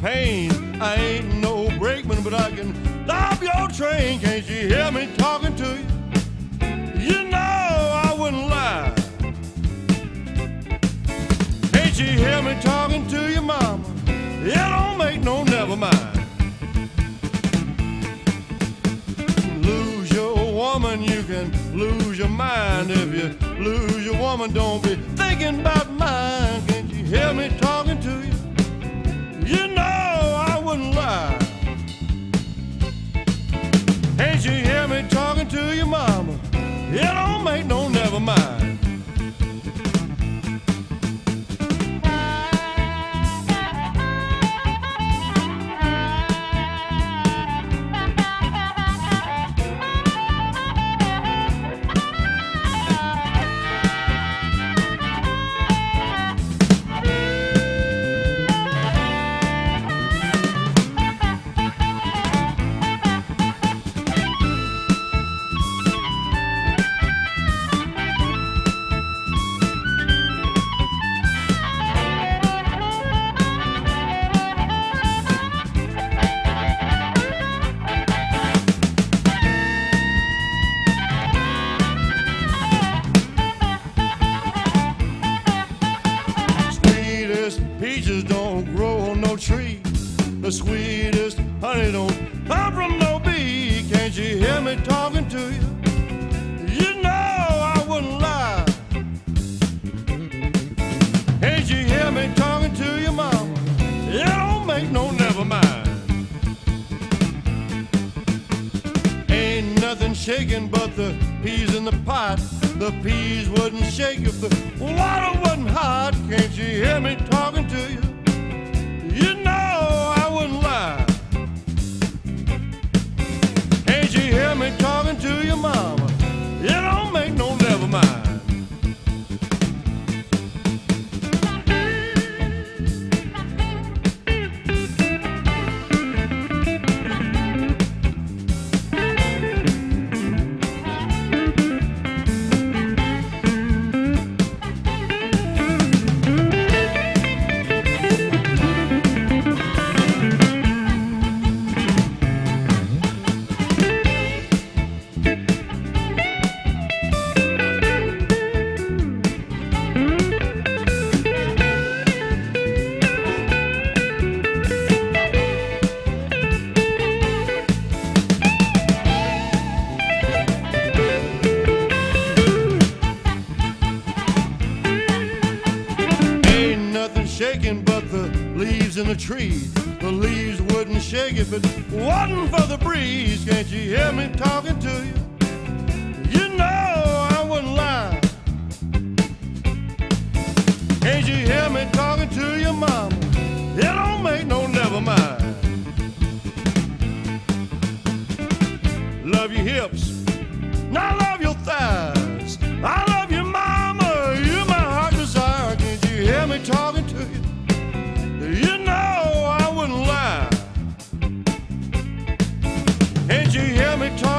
pain. I ain't no brakeman, but I can stop your train. Can't you hear me talking to you? You know I wouldn't lie. Can't you hear me talking to your mama? It don't make no never mind. Lose your woman, you can lose your mind. If you lose your woman, don't be thinking about mine. Can't you hear me talking to you? You know I wouldn't lie. Can't you hear me talking to your mama? It don't make no never mind. Peaches don't grow on no tree. The sweetest honey don't come from no bee. Can't you hear me talking to you? You know I wouldn't lie. Can't you hear me talking to your mama? It don't make no never mind. Ain't nothing shaking but the peas in the pot. The peas wouldn't shake if the water wasn't hot. Can't you hear me talking to you? You know I wouldn't lie. Can't you hear me talking to your mama? It don't make no never mind. Shaking but the leaves in the tree. The leaves wouldn't shake if it wasn't for the breeze. Can't you hear me talking to you? You know I wouldn't lie. Can't you hear me talking to your mama? It don't make no never mind. Love your hips, now love your thighs. I love your mama, you're my heart desire. Can't you hear me talking to you? You know I wouldn't lie. Can't you hear me talking?